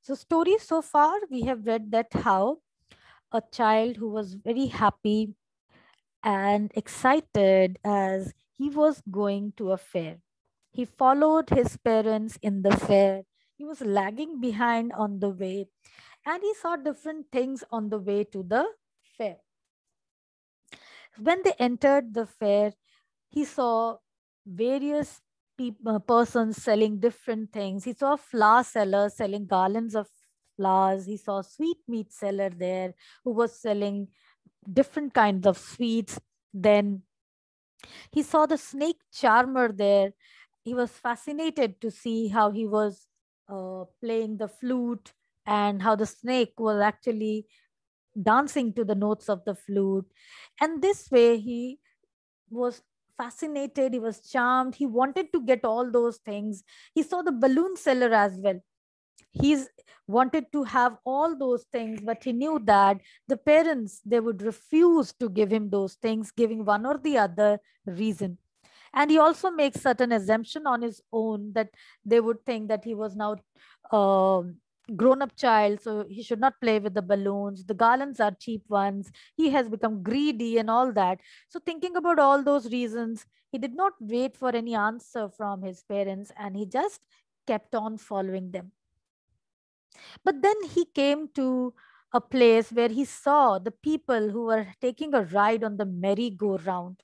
So story so far, we have read that how a child who was very happy and excited as he was going to a fair. He followed his parents in the fair. He was lagging behind on the way, and he saw different things on the way to the fair. When they entered the fair, he saw various persons selling different things. He saw a flower seller selling garlands of flowers. He saw a sweet meat seller there who was selling different kinds of sweets. Then he saw the snake charmer there. He was fascinated to see how he was playing the flute and how the snake was actually dancing to the notes of the flute. And this way, he was fascinated, he was charmed, he wanted to get all those things. He saw the balloon seller as well. He's wanted to have all those things, but he knew that the parents, they would refuse to give him those things, giving one or the other reason. And he also makes certain assumption on his own that they would think that he was now grown up child, so he should not play with the balloons, the garlands are cheap ones, he has become greedy and all that. So thinking about all those reasons, he did not wait for any answer from his parents, and he just kept on following them. But then he came to a place where he saw the people who were taking a ride on the merry-go-round.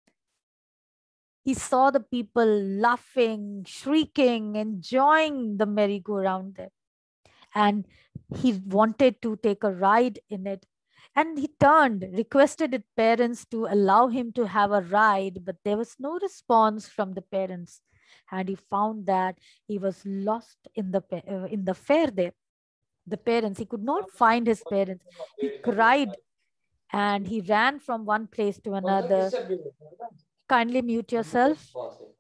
He saw the people laughing, shrieking, enjoying the merry-go-round there. And he wanted to take a ride in it. And he turned, requested his parents to allow him to have a ride, but there was no response from the parents. And he found that he was lost in the fair there. The parents, he could not find his parents. He cried and he ran from one place to another. Kindly mute yourself.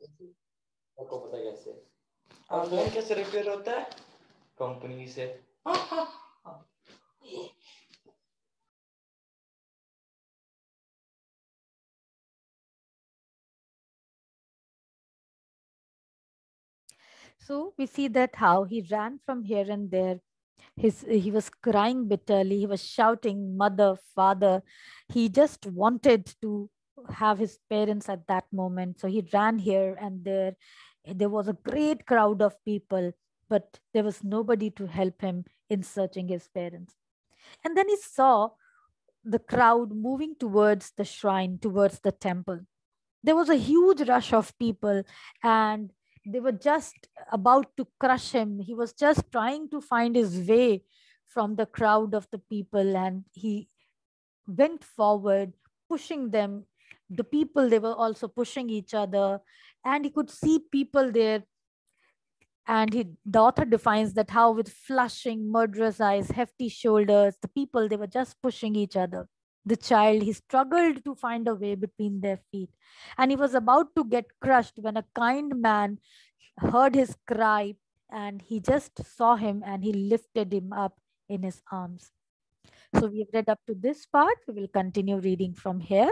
So we see that how he ran from here and there. He was crying bitterly. He was shouting, "Mother, father." He just wanted to have his parents at that moment. So he ran here and there. There was a great crowd of people, but there was nobody to help him in searching his parents. And then he saw the crowd moving towards the shrine, towards the temple. There was a huge rush of people, and they were just about to crush him. He was just trying to find his way from the crowd of the people, and he went forward, pushing them. The people, they were also pushing each other, and he could see people there. And the author defines that how, with flashing, murderous eyes, hefty shoulders, the people, they were just pushing each other. The child, he struggled to find a way between their feet. And he was about to get crushed when a kind man heard his cry, and he just saw him and he lifted him up in his arms. So we've read up to this part. We will continue reading from here.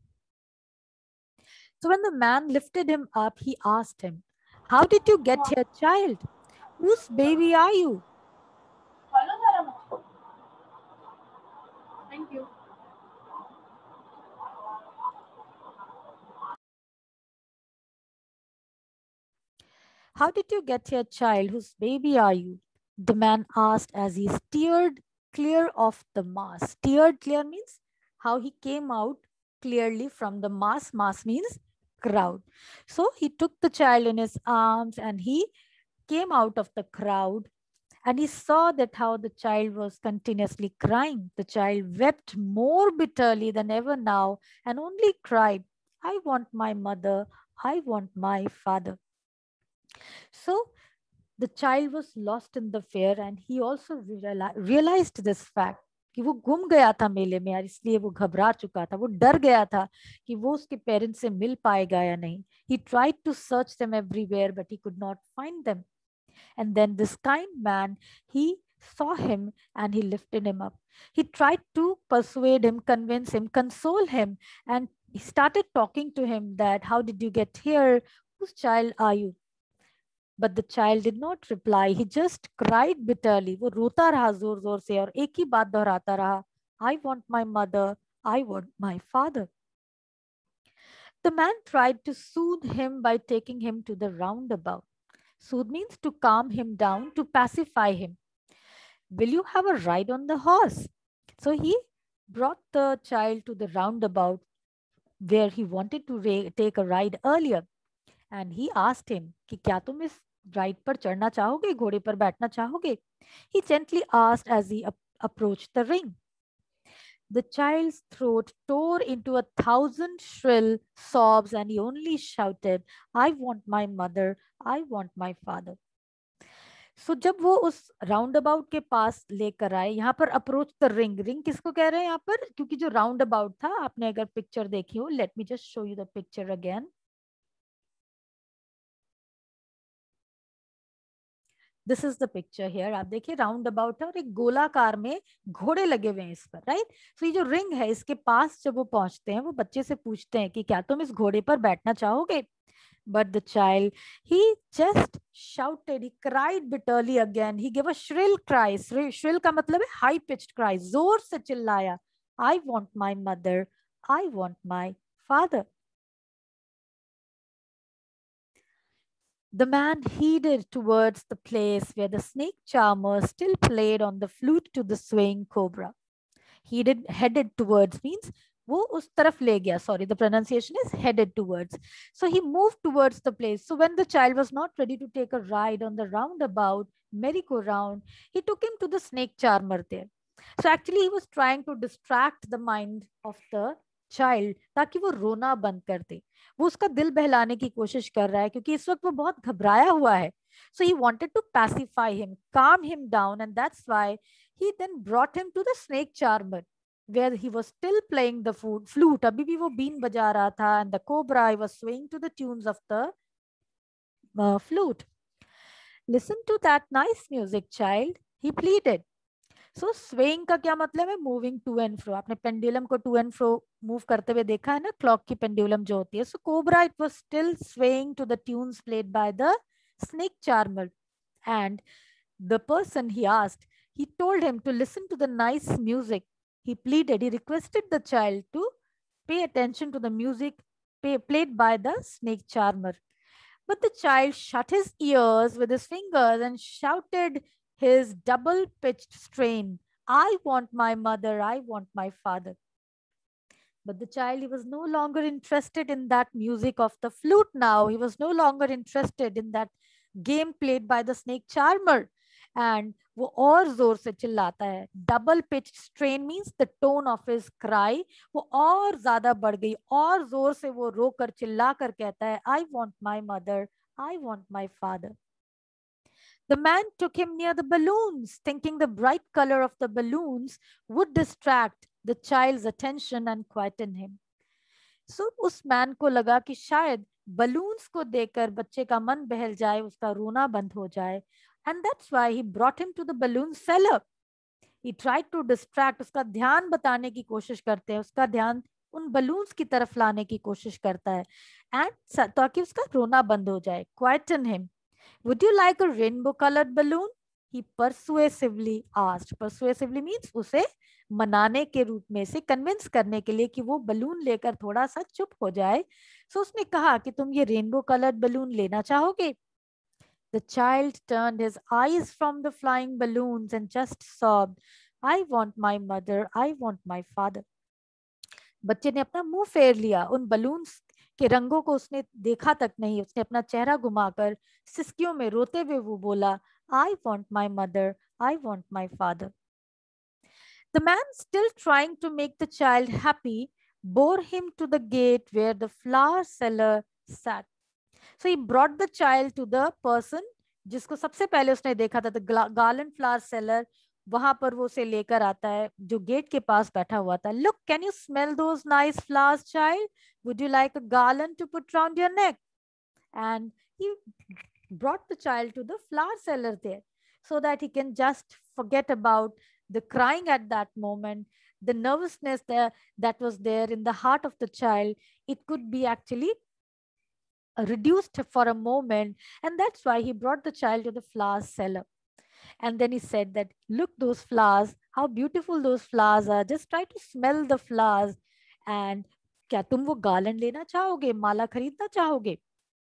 So when the man lifted him up, he asked him, "How did you get here, child? Whose baby are you?" Thank you. "How did you get here, child? Whose baby are you?" the man asked as he steered clear of the mass. Steered clear means how he came out clearly from the mass. Mass means crowd. So he took the child in his arms and he came out of the crowd, and he saw that how the child was continuously crying. The child wept more bitterly than ever now and only cried, "I want my mother. I want my father." So the child was lost in the fair, and he also realized this fact कि वो गुम गया था मेले में यार, इसलिए वो घबरा चुका था, वो डर गया था कि वो उसके पेरेंट्स से मिल पाएगा या नहीं. He tried to search them everywhere, but he could not find them. And then this kind man, he saw him and he lifted him up. He tried to persuade him, convince him, console him, and he started talking to him that, "How did you get here? Whose child are you?" But the child did not reply. He just cried bitterly. वो रोता रहा जोर जोर से और एक ही बात दोहराता रहा. I want my mother. I want my father. The man tried to soothe him by taking him to the roundabout. Soothe means to calm him down, to pacify him. Will you have a ride on the horse? So he brought the child to the roundabout where he wanted to take a ride earlier. And he asked him कि क्या तुम इस ride पर चढ़ना चाहोगे, घोड़े पर बैठना चाहोगे? He gently asked as he approached the ring. The child's throat tore into 1,000 shrill sobs and he only shouted, I want my mother, I want my father. सो जब वो उस राउंड अबाउट के पास लेकर आए, यहाँ पर अप्रोच द रिंग, रिंग किसको कह रहे हैं यहाँ पर, क्योंकि जो राउंड अबाउट था, आपने अगर पिक्चर देखी हो, let me just show you the picture again. This is the picture here. आप देखिए राउंड अबाउट है और एक गोलाकार में घोड़े लगे हुए हैं इस पर, राइट. सो ये जो रिंग है, इसके पास जब वो पहुंचते हैं, वो बच्चे से पूछते हैं कि क्या तुम इस घोड़े पर बैठना चाहोगे? But the child, he just shouted, he cried bitterly again. He gave a shrill cry. Shrill का मतलब है high pitched cry. जोर से चिल्लाया. I want my mother. I want my father. The man headed towards the place where the snake charmer still played on the flute to the swaying cobra. Headed towards means वो उस तरफ ले गया. Sorry, the pronunciation is headed towards. So he moved towards the place. So when the child was not ready to take a ride on the roundabout merry-go-round, he took him to the snake charmer there. So actually he was trying to distract the mind of the child ताकि वो रोना बंद कर दे. वो उसका दिल बहलाने की कोशिश कर रहा है क्योंकि इस वक्त वो बहुत घबराया हुआ है. So he wanted to pacify him, calm him down, and that's why he then brought him to the snake charmer where he was still playing the flute. अभी भी वो बीन बजा रहा था, and the cobra was swaying to the tunes of the flute. Listen to that nice music, child, he pleaded. So swaying का क्या मतलब है? Moving to and fro. आपने pendulum को to and fro move करते हुए देखा है ना, clock की pendulum जो होती है. So cobra, it was still swaying to the tunes played by the snake charmer. And the person he asked, he told him to listen to the nice music. He pleaded, he requested the child to pay attention to the music played by the snake charmer. But the child shut his ears with his fingers and shouted his double pitched strain, I want my mother, I want my father. But the child, he was no longer interested in that music of the flute now. He was no longer interested in that game played by the snake charmer. And वो और जोर से चिल्लाता है. Double pitch strain means the tone of his cry वो और ज्यादा बढ़ गई, और जोर से वो रोकर चिल्ला कर कहता है, I want my mother, I want my father. The man took him near the balloons, thinking the bright color of the balloons would distract the child's attention and quieten him. So उस man को लगा कि शायद balloons को देखकर बच्चे का मन बहल जाए, उसका रोना बंद हो जाए. And that's why he brought him to the balloon seller. He tried to distract, उसका ध्यान बताने की कोशिश करते हैं, उसका ध्यान उन बलून्स की तरफ लाने की कोशिश करता है, and ताकि उसका रोना बंद हो जाए. Quieten him. Would you like a rainbow colored balloon? He persuasively asked. Persuasively means उसे मनाने के रूप में से कन्विंस करने के लिए कि वो बलून लेकर थोड़ा सा चुप हो जाए. सो उसने कहा कि तुम ये रेनबो कलर्ड बलून लेना चाहोगे? The child turned his eyes from the flying balloons and just sobbed, I want my mother, I want my father. बच्चे ने अपना मुंह फेर लिया, उन बलून्स के रंगों को उसने देखा तक नहीं. उसने अपना चेहरा घुमाकर सिसकियों में रोते हुए वो बोला, I want my mother, I want my father. The man, still trying to make the child happy, bore him to the gate where the flower seller sat. So he brought the child to the person जिसको सबसे पहले उसने देखा था, the garland flower seller. वहां पर वो उसे लेकर आता है जो गेट के पास बैठा हुआ था. Look, can you smell those nice flowers, child? Would you like a garland to put round your neck? And he brought the child to the flower seller there so that he can just forget about the crying at that moment, the nervousness that was there in the heart of the child. It could be actually reduced for a moment, and that's why he brought the child to the flower seller. And then he said that, look, those flowers, how beautiful those flowers are. Just try to smell the flowers. And क्या तुम वो garland लेना चाहोगे, माला खरीदना चाहोगे?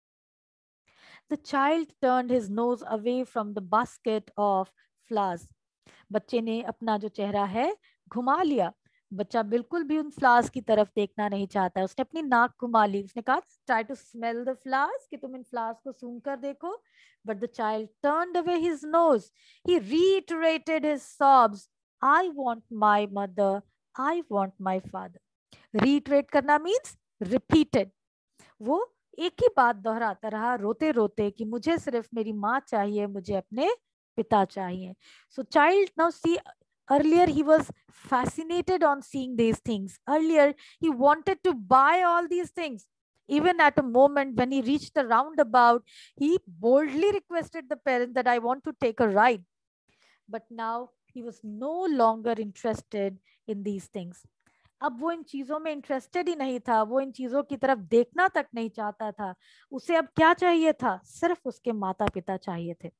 The child turned his nose away from the basket of flowers. बच्चे ने अपना जो चेहरा है घुमा लिया. बच्चा बिल्कुल भी उन फ्लावर्स की तरफ देखना नहीं चाहता. उसने अपनी नाक घुमा ली. उसने कहा, try to smell the flowers, कि तुम इन फ्लावर्स को सूंघ कर देखो. But the child turned away his nose. He reiterated his sobs, I want my mother, I want my father. Reiterate करना मींस रिपीटेड. वो एक ही बात दोहराता रहा रोते रोते कि मुझे सिर्फ मेरी माँ चाहिए, मुझे अपने पिता चाहिए. So child now see, earlier he was fascinated on seeing these things. Earlier he wanted to buy all these things. Even at a moment when he reached the roundabout, he boldly requested the parent that I want to take a ride. But now he was no longer interested in these things. अब वो इन चीजों में interested ही नहीं था. वो इन चीजों की तरफ देखना तक नहीं चाहता था. उसे अब क्या चाहिए था? सिर्फ उसके माता पिता चाहिए थे.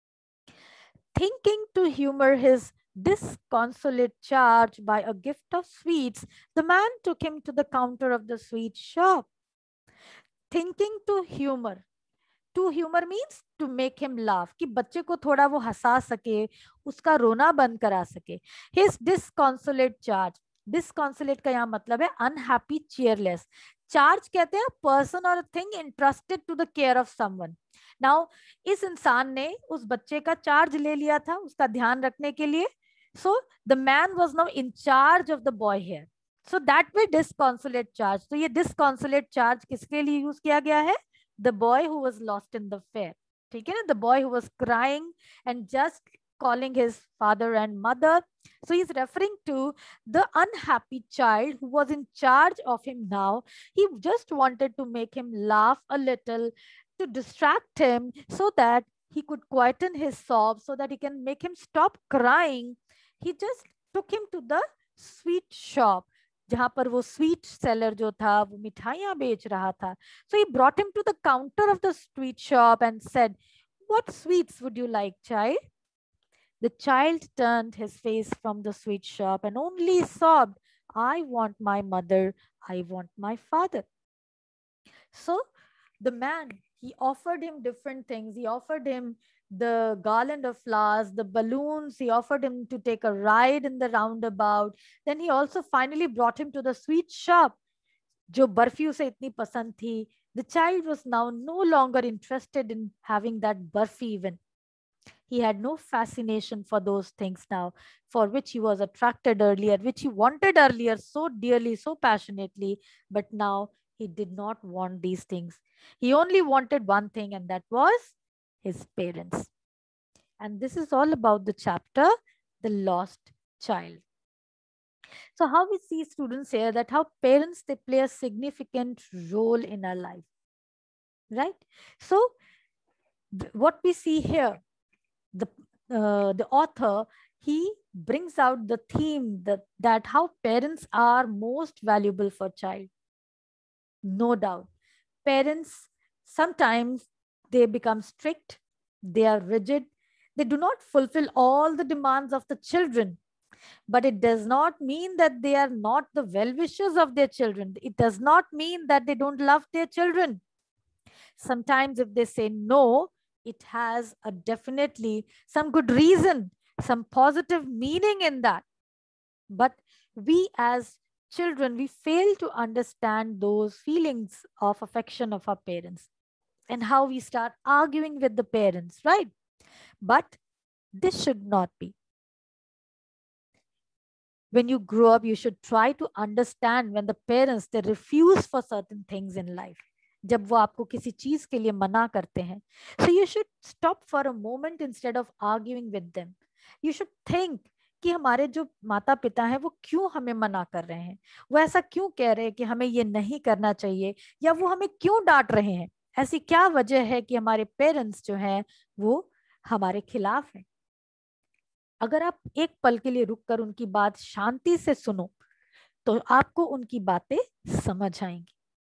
Thinking to humor his disconsolate charge by a gift of sweets, the man took him to the counter of the sweet shop. Thinking to humor. To humor means to make him laugh, कि बच्चे को थोड़ा वो हंसा सके, उसका रोना बंद करा सके. His disconsolate charge. Disconsolate का यहाँ मतलब है unhappy, cheerless. Charge कहते हैं person or a thing entrusted to the care of someone. Now इस इंसान ने उस बच्चे का चार्ज ले लिया था उसका ध्यान रखने के लिए. So the man was now in charge of the boy here. So that way disconsolate charge. तो ये disconsolate charge किसके लिए यूज किया गया है? The boy who was lost in the fair. ठीक है ना? The boy who was crying and just calling his father and mother. So he's referring to the unhappy child who was in charge of him now. He just wanted to make him laugh a little, to distract him so that he could quieten his sobs, so that he can make him stop crying. He just took him to the sweet shop, जहां पर वो sweet seller जो था वो मिठाइयां बेच रहा था. So he brought him to the counter of the sweet shop and said, what sweets would you like, child? The child turned his face from the sweet shop and only sobbed, I want my mother, I want my father. So the man, he offered him different things. He offered him the garland of flowers, the balloons. He offered him to take a ride in the roundabout. Then he also finally brought him to the sweet shop, जो बर्फी उसे इतनी पसंद थी. The child was now no longer interested in having that barfi even. He had no fascination for those things now, for which he was attracted earlier, which he wanted earlier so dearly, so passionately. But now he did not want these things. He only wanted one thing, and that was his parents. And this is all about the chapter, The Lost Child. So how we see students here, that how parents, they play a significant role in our life, right? So what we see here, the author, he brings out the theme that how parents are most valuable for child. No doubt, parents sometimes they become strict, they are rigid, they do not fulfill all the demands of the children. But it does not mean that they are not the well-wishers of their children. It does not mean that they don't love their children. Sometimes if they say no, it has a definitely some good reason, some positive meaning in that. But we as children, we fail to understand those feelings of affection of our parents and how we start arguing with the parents, right? But this should not be. When you grow up, you should try to understand when the parents, they refuse for certain things in life. जब वो आपको किसी चीज के लिए मना करते हैं, so you should stop for a moment instead of arguing with them. You should think कि हमारे जो माता पिता हैं वो क्यों हमें मना कर रहे हैं, वो ऐसा क्यों कह रहे हैं कि हमें ये नहीं करना चाहिए, या वो हमें क्यों डांट रहे हैं, ऐसी क्या वजह है कि हमारे पेरेंट्स जो हैं वो हमारे खिलाफ हैं. अगर आप एक पल के लिए रुककर उनकी बात शांति से सुनो, तो आपको उनकी बातें समझ आएंगी.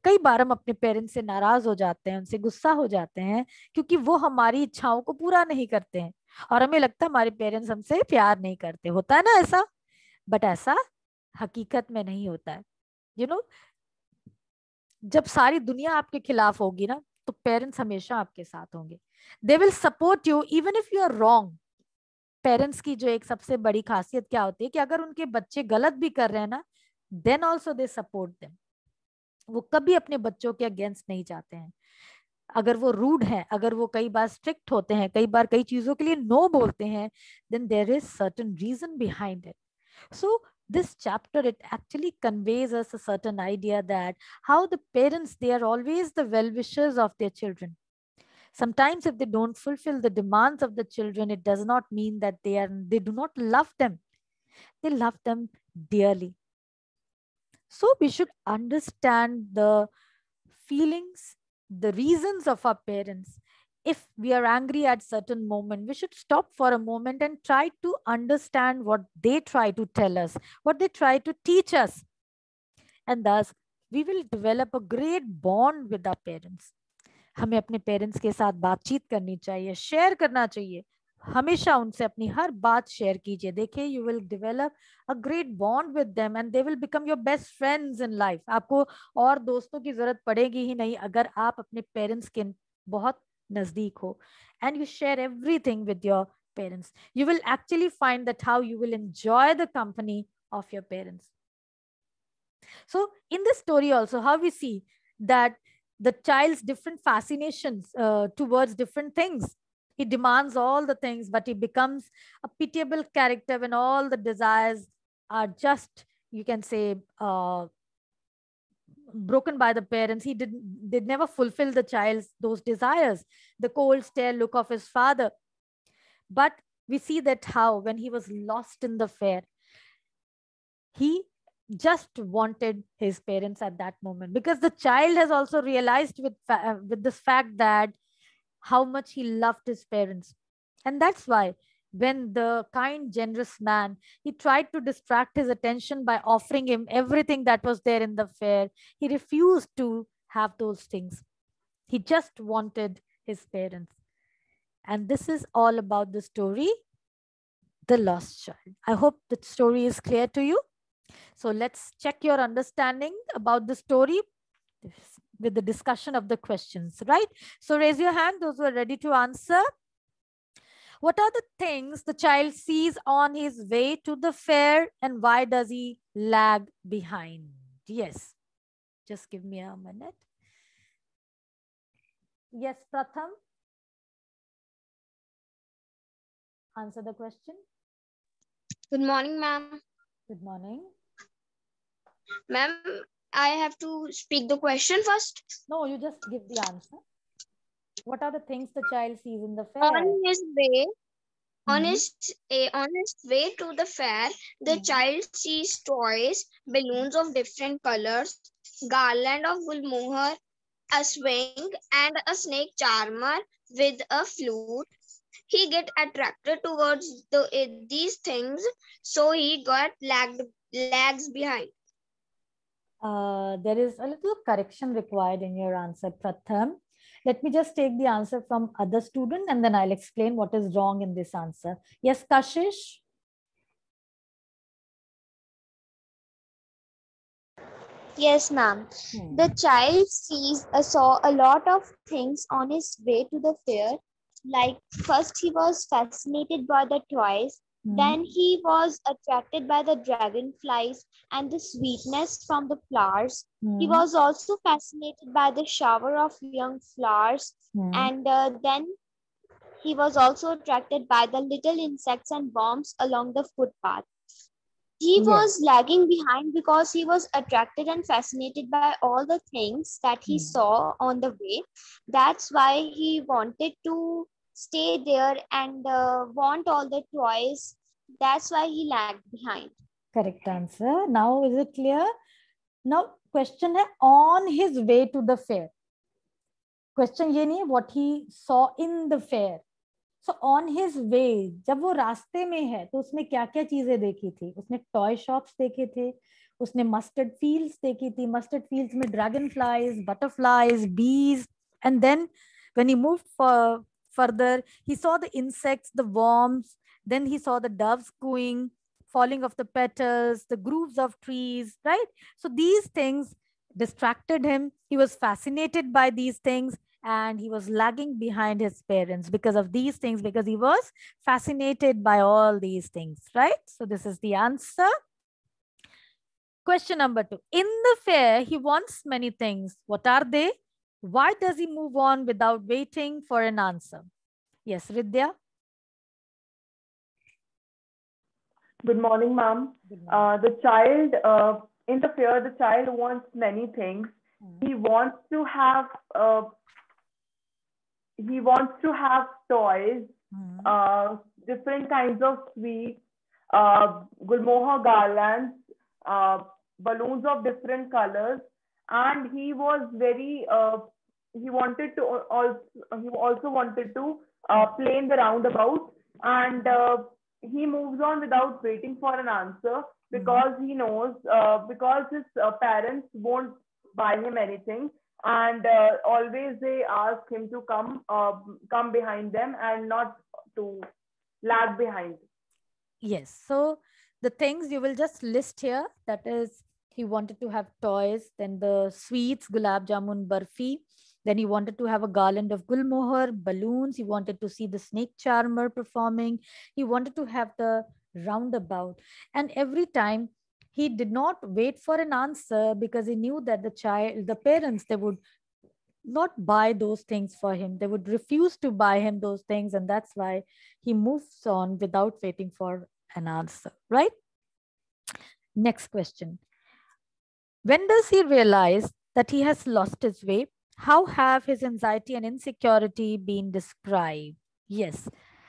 कई बार हम अपने पेरेंट्स से नाराज हो जाते हैं, उनसे गुस्सा हो जाते हैं, क्योंकि वो हमारी इच्छाओं को पूरा नहीं करते हैं, और हमें लगता है हमारे पेरेंट्स हमसे प्यार नहीं करते। होता है ना ऐसा? बट ऐसा हकीकत में नहीं होता है। यू नो, जब सारी दुनिया आपके खिलाफ होगी ना, तो पेरेंट्स हमेशा आपके साथ होंगे। They will support you even if you are wrong. Parents की जो एक सबसे बड़ी खासियत क्या होती है कि अगर उनके बच्चे गलत भी कर रहे हैं ना, then also they support them. वो कभी अपने बच्चों के अगेंस्ट नहीं जाते हैं। अगर वो रूड है, अगर वो कई बार स्ट्रिक्ट होते हैं, कई बार कई चीजों के लिए नो बोलते हैं, then there is certain reason behind it. So this chapter, it actually conveys us a certain idea that how the parents, they are always the well-wishers of their children. Sometimes if they don't fulfill the demands of the children, it does not mean that they do not love them. They love them dearly. So we should understand the feelings, the reasons of our parents. If we are angry at certain moment, we should stop for a moment and try to understand what they try to tell us, what they try to teach us. And thus, we will develop a great bond with our parents. हमें अपने parents के साथ बातचीत करनी चाहिए, share करना चाहिए। हमेशा उनसे अपनी हर बात शेयर कीजिए। देखिए, you will develop a great bond with them and they will become your best friends in life. आपको और दोस्तों की जरूरत पड़ेगी ही नहीं अगर आप अपने पेरेंट्स के बहुत नजदीक हो, and you share everything with your parents. You will actually find that how you will enjoy the company of your parents. So in this story also, how we see that the child's different fascinations towards different things. He demands all the things, but he becomes a pitiable character when all the desires are just, you can say, broken by the parents. Did never fulfill the child's those desires. The cold stare look of his father. But we see that how when he was lost in the fair, he just wanted his parents at that moment, because the child has also realized with this fact that how much he loved his parents. And that's why when the kind generous man, he tried to distract his attention by offering him everything that was there in the fair, he refused to have those things. He just wanted his parents. And this is all about the story, The Lost Child. I hope the story is clear to you. So let's check your understanding about the story with the discussion of the questions, right? So raise your hand, those who are ready to answer. What are the things the child sees on his way to the fair, and why does he lag behind? Yes, just give me a minute. Yes, Pratham, answer the question. Good morning, ma'am. Good morning. Ma'am, I have to speak the question first. No, you just give the answer. What are the things the child sees in the On fair? his way, on Mhm. his on his way to the fair, the child sees toys, balloons of different colors, garland of gulmohar, a swing, and a snake charmer with a flute. He get attracted towards these things, so he got lags behind. There is a little correction required in your answer, Pratham. Let me just take the answer from other student and then I'll explain what is wrong in this answer. Yes, Kashish? Yes, ma'am. The child saw a lot of things on his way to the fair. Like, first, he was fascinated by the toys. Then, he was attracted by the dragonflies and the sweetness from the flowers. He was also fascinated by the shower of young flowers. And then, he was also attracted by the little insects and worms along the footpath. He was lagging behind because he was attracted and fascinated by all the things that he saw on the way. That's why he wanted to stay there and want all the toys. That's why he lagged behind. Correct answer. Now is it clear? Now question है on his way to the fair. Question ये नहीं है what he saw in the fair. So on his way, जब वो रास्ते में है तो उसने क्या क्या चीजें देखी थी? उसने टॉय शॉप्स देखे थे, उसने mustard fields देखी थी. Mustard fields में dragonflies, butterflies, bees. And then when he moved further, he saw the insects, the worms. Then he saw the doves cooing, falling of the petals, the grooves of trees, right? So these things distracted him. He was fascinated by these things, and he was lagging behind his parents because of these things, because he was fascinated by all these things, right? So this is the answer. Question number 2. In the fair, he wants many things. What are they? Why does he move on without waiting for an answer? Yes, Ridya. Good morning, ma'am. Good morning. The child, in the fair, the child wants many things. He wants to have toys, different kinds of sweets, gulmohar garlands, balloons of different colors, and he was very he also wanted to play in the roundabout, and he moves on without waiting for an answer, because he knows, because his parents won't buy him anything, and always they ask him to come behind them and not to lag behind. Yes. So the things you will just list here, that is, he wanted to have toys, then the sweets, gulab jamun, barfi. Then he wanted to have a garland of gulmohar, balloons. He wanted to see the snake charmer performing. He wanted to have the roundabout. And every time he did not wait for an answer, because he knew that the parents, they would not buy those things for him. They would refuse to buy him those things. And that's why he moves on without waiting for an answer, right? Next question. When does he realize that he has lost his way? How have his anxiety and insecurity been described? Yes.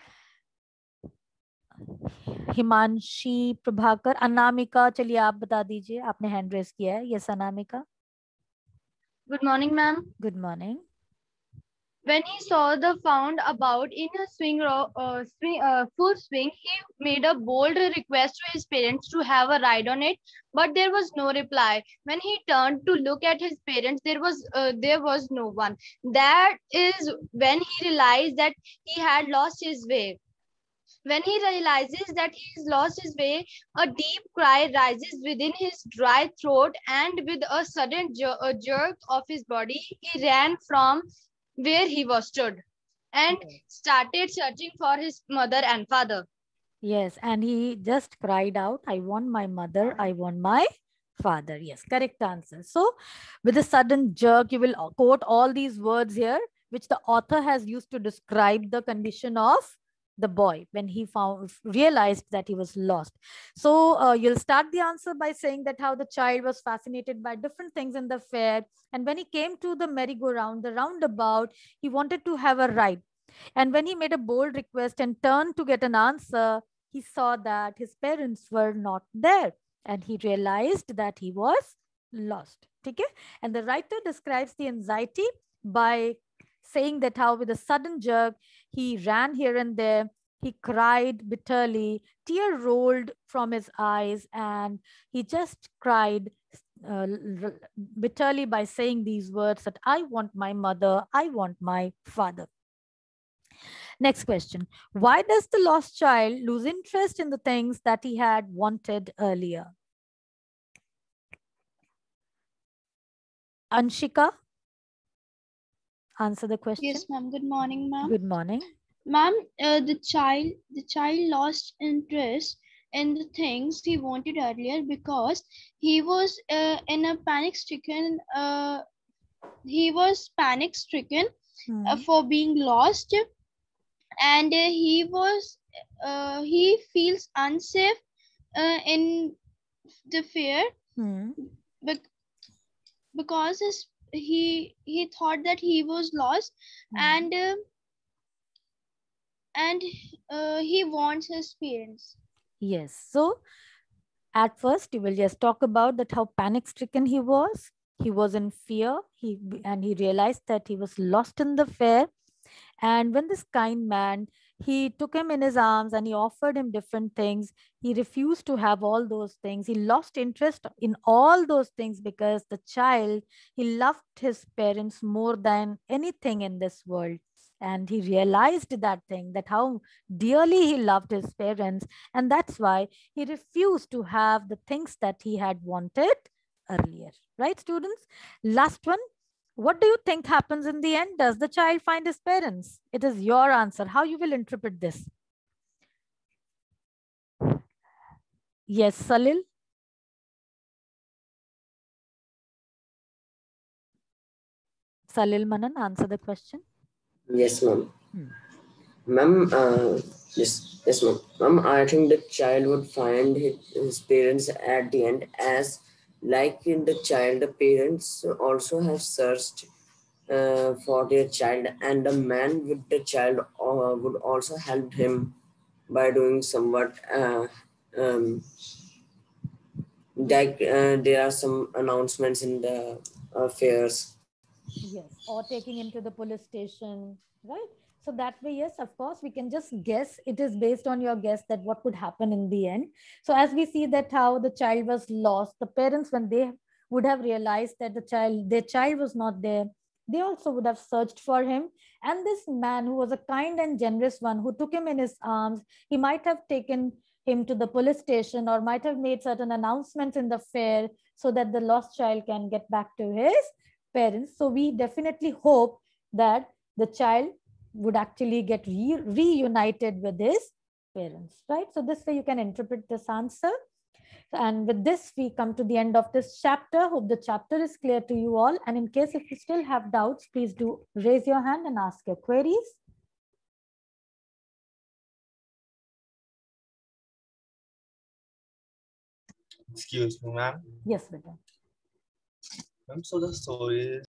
Himanshi, Prabhakar, Anamika, चलिए आप बता दीजिए, आपने hand raise किया है. Yes Anamika. Good morning, ma'am. Good morning. When he saw the found about in a full swing, he made a bold request to his parents to have a ride on it, but there was no reply. When he turned to look at his parents, there was no one. That is when he realized that he had lost his way. When he realizes that he has lost his way, a deep cry rises within his dry throat, and with a sudden jerk of his body, he ran from where he was stood and started searching for his mother and father. Yes, and he just cried out, I want my mother, I want my father. Yes, correct answer. So with a sudden jerk, you will quote all these words here, which the author has used to describe the condition of the boy when he realized that he was lost. So you'll start the answer by saying that how the child was fascinated by different things in the fair, and when he came to the merry-go-round, the roundabout, he wanted to have a ride. And when he made a bold request and turned to get an answer, he saw that his parents were not there, and he realized that he was lost. Okay? And the writer describes the anxiety by saying that how with a sudden jerk, he ran here and there, he cried bitterly, tear rolled from his eyes, and he just cried bitterly by saying these words that I want my mother, I want my father. Next question. Why does the lost child lose interest in the things that he had wanted earlier? Anshika? Answer the question. Yes, ma'am. Good morning, ma'am. Good morning. Ma'am, the child lost interest in the things he wanted earlier because he was in a panic stricken. He was panic stricken for being lost, and he feels unsafe in the fear because he thought that he was lost, and he wants his parents. Yes. So at first you will just talk about that how panic stricken he was. He was in fear. He realized that he was lost in the fair. And when this kind man, he took him in his arms and he offered him different things. He refused to have all those things. He lost interest in all those things because the child, he loved his parents more than anything in this world. And he realized that thing, that how dearly he loved his parents. And that's why he refused to have the things that he had wanted earlier. Right, students? Last one. What do you think happens in the end? Does the child find his parents? It is your answer. How you will interpret this? Yes, Salil? Salil Manan, answer the question. Yes, ma'am. Hmm. Ma'am, yes, ma'am. Ma'am, I think the child would find his parents at the end, as like in the child, the parents also have searched for their child, and the man with the child would also help him by doing somewhat like there are some announcements in the fairs. Yes, or taking him to the police station, right? So that way, yes, of course, we can just guess. It is based on your guess that what could happen in the end. So as we see that how the child was lost, the parents, when they would have realized that their child was not there, they also would have searched for him. And this man, who was a kind and generous one, who took him in his arms, he might have taken him to the police station or might have made certain announcements in the fair so that the lost child can get back to his parents. So we definitely hope that the child would actually get reunited with his parents, right? So this way you can interpret this answer. And with this, we come to the end of this chapter. Hope the chapter is clear to you all. And in case if you still have doubts, please do raise your hand and ask your queries. Excuse me, ma'am. Yes, Beta. Ma'am, so the story is